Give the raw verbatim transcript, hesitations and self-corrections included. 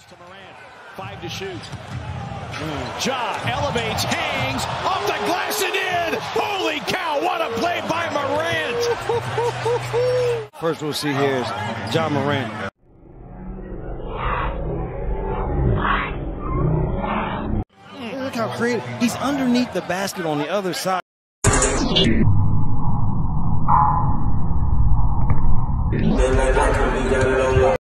To Morant, five to shoot. Mm. Ja elevates, hangs, off the glass and in. Holy cow, what a play by Morant. First we'll see here is Ja Morant. Mm. Look how creative. He's underneath the basket on the other side.